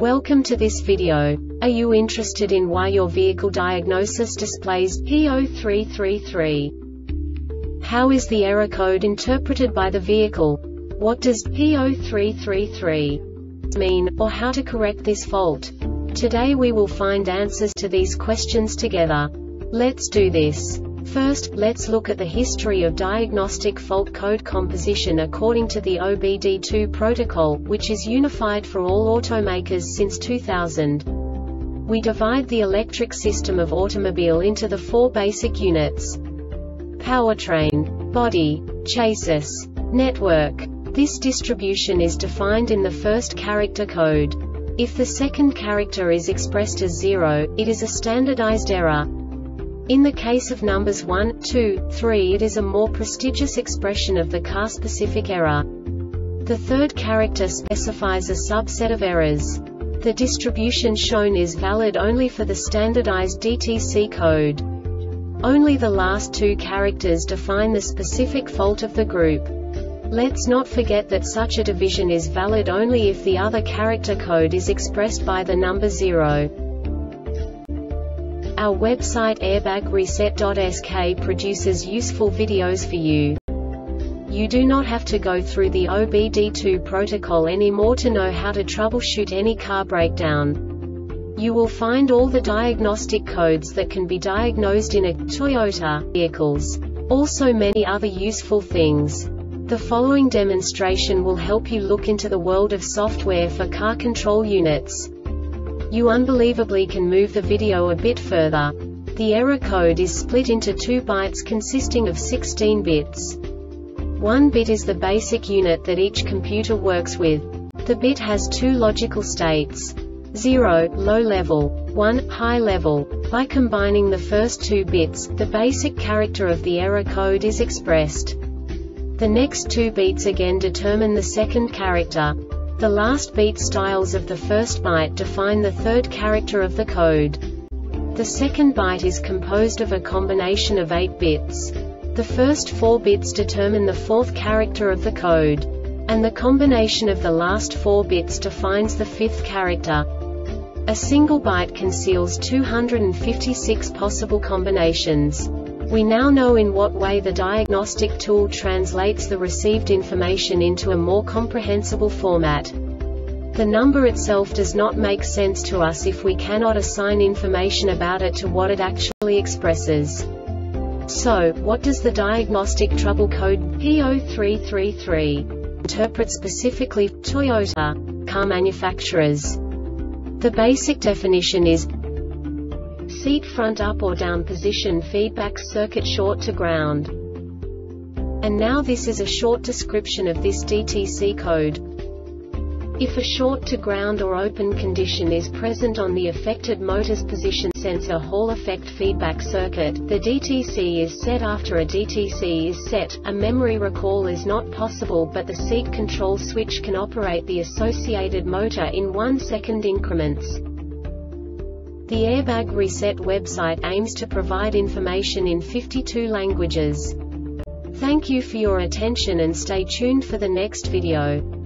Welcome to this video. Are you interested in why your vehicle diagnosis displays P0333? How is the error code interpreted by the vehicle? What does P0333 mean, or how to correct this fault? Today we will find answers to these questions together. Let's do this. First, let's look at the history of diagnostic fault code composition according to the OBD2 protocol, which is unified for all automakers since 2000. We divide the electric system of automobile into the four basic units: powertrain, body, chassis, network. This distribution is defined in the first character code. If the second character is expressed as 0, it is a standardized error. In the case of numbers 1, 2, 3, it is a more prestigious expression of the car-specific error. The third character specifies a subset of errors. The distribution shown is valid only for the standardized DTC code. Only the last two characters define the specific fault of the group. Let's not forget that such a division is valid only if the other character code is expressed by the number 0. Our website airbagreset.sk produces useful videos for you. You do not have to go through the OBD2 protocol anymore to know how to troubleshoot any car breakdown. You will find all the diagnostic codes that can be diagnosed in a Toyota vehicles. Also many other useful things. The following demonstration will help you look into the world of software for car control units. You unbelievably can move the video a bit further. The error code is split into 2 bytes consisting of 16 bits. 1 bit is the basic unit that each computer works with. The bit has 2 logical states: 0, low level, 1, high level. By combining the first 2 bits, the basic character of the error code is expressed. The next 2 beats again determine the second character. The last beat styles of the first byte define the third character of the code. The second byte is composed of a combination of 8 bits. The first 4 bits determine the fourth character of the code. And the combination of the last 4 bits defines the fifth character. A single byte conceals 256 possible combinations. We now know in what way the diagnostic tool translates the received information into a more comprehensible format. The number itself does not make sense to us if we cannot assign information about it to what it actually expresses. So, what does the diagnostic trouble code P0333 interpret specifically for Toyota car manufacturers? The basic definition is seat front up or down position feedback circuit short to ground. And now this is a short description of this DTC code. If a short to ground or open condition is present on the affected motor's position sensor Hall effect feedback circuit, the DTC is set. After a DTC is set, a memory recall is not possible, but the seat control switch can operate the associated motor in 1-second increments. The Airbag Reset website aims to provide information in 52 languages. Thank you for your attention and stay tuned for the next video.